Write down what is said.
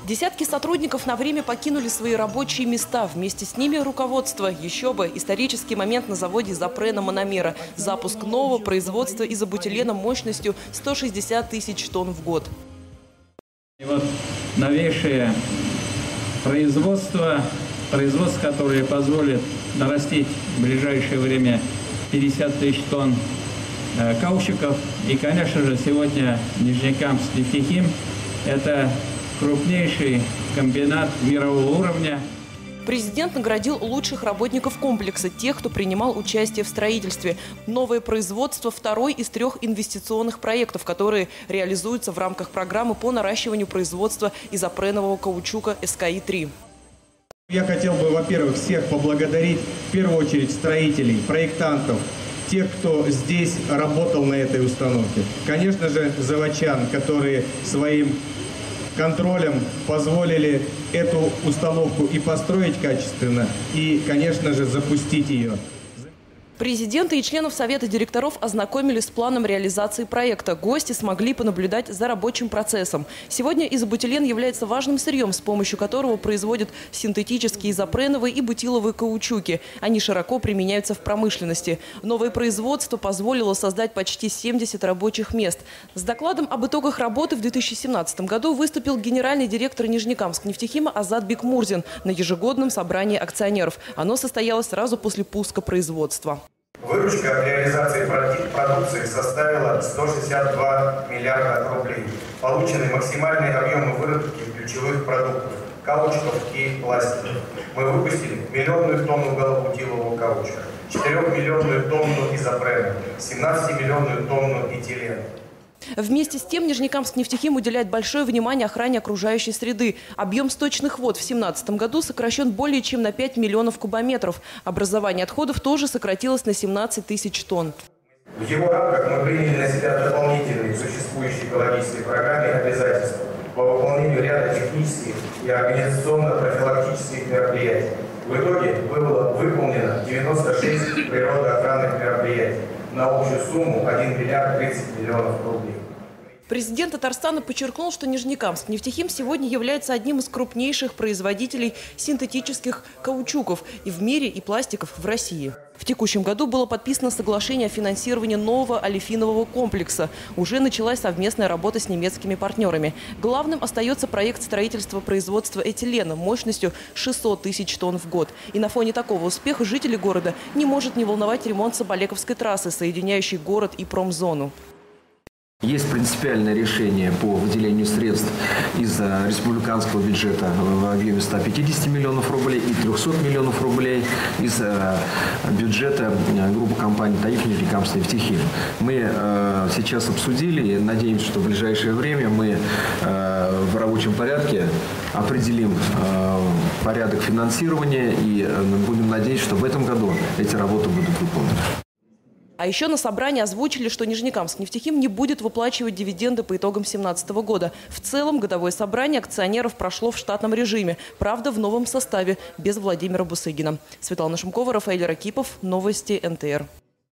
Десятки сотрудников на время покинули свои рабочие места. Вместе с ними руководство. Еще бы, исторический момент на заводе Изопрена Мономера. Запуск нового производства изобутилена мощностью 160 тысяч тонн в год. И вот новейшее производство, которое позволит нарастить в ближайшее время 50 тысяч тонн каучуков. И, конечно же, сегодня Нижнекамск нефтехим – это крупнейший комбинат мирового уровня. Президент наградил лучших работников комплекса, тех, кто принимал участие в строительстве. Новое производство – второй из 3 инвестиционных проектов, которые реализуются в рамках программы по наращиванию производства изопренового каучука СКИ-3. Я хотел бы, во-первых, всех поблагодарить, в первую очередь, строителей, проектантов, тех, кто здесь работал на этой установке. Конечно же, заводчан, которые своим контролем позволили эту установку и построить качественно, и, конечно же, запустить ее. Президента и членов Совета директоров ознакомили с планом реализации проекта. Гости смогли понаблюдать за рабочим процессом. Сегодня изобутилен является важным сырьем, с помощью которого производят синтетические изопреновые и бутиловые каучуки. Они широко применяются в промышленности. Новое производство позволило создать почти 70 рабочих мест. С докладом об итогах работы в 2017 году выступил генеральный директор Нижнекамск нефтехима Азат Бекмурзин на ежегодном собрании акционеров. Оно состоялось сразу после пуска производства. Выручка от реализации продукции составила 162 миллиарда рублей. Получены максимальные объемы выработки ключевых продуктов – каучуков и пластиков. Мы выпустили 1 миллионную тонну галобутилового каучука, 4-миллионную тонну изопрена, 17-миллионную тонну этилена. Вместе с тем Нижнекамск нефтехим уделяет большое внимание охране окружающей среды. Объем сточных вод в 2017 году сокращен более чем на 5 миллионов кубометров. Образование отходов тоже сократилось на 17 тысяч тонн. В его рамках мы приняли на себя дополнительные существующие экологические программы и обязательства по выполнению ряда технических и организационно-профилактических мероприятий. В итоге было выполнено 96 природоохранных мероприятий на общую сумму 1 миллиард 30 миллионов рублей. Президент Татарстана подчеркнул, что Нижнекамск нефтехим сегодня является одним из крупнейших производителей синтетических каучуков и в мире, и пластиков в России. В текущем году было подписано соглашение о финансировании нового олефинового комплекса. Уже началась совместная работа с немецкими партнерами. Главным остается проект строительства производства этилена мощностью 600 тысяч тонн в год. И на фоне такого успеха жителей города не может не волновать ремонт Соболековской трассы, соединяющей город и промзону. Есть принципиальное решение по выделению средств из республиканского бюджета в объеме 150 миллионов рублей и 300 миллионов рублей из бюджета группы компаний «Таиф Нижнекамск нефтехим». Мы сейчас обсудили и надеемся, что в ближайшее время мы в рабочем порядке определим порядок финансирования и будем надеяться, что в этом году эти работы будут выполнены. А еще на собрании озвучили, что Нижнекамск нефтехим не будет выплачивать дивиденды по итогам 2017 года. В целом годовое собрание акционеров прошло в штатном режиме. Правда, в новом составе, без Владимира Бусыгина. Светлана Шумкова, Рафаэль Ракипов. Новости НТР.